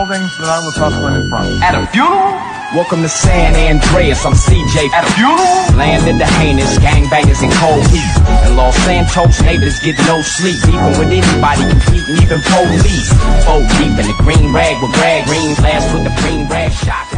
buildings that I was hustling in front of. At a funeral? Welcome to San Andreas, I'm CJ. At a funeral? Landed the heinous gangbangers in cold heat. In Los Santos, neighbors get no sleep. Even with anybody competing, even police. 4 deep in the green rag with rag green glass with the green rag shot.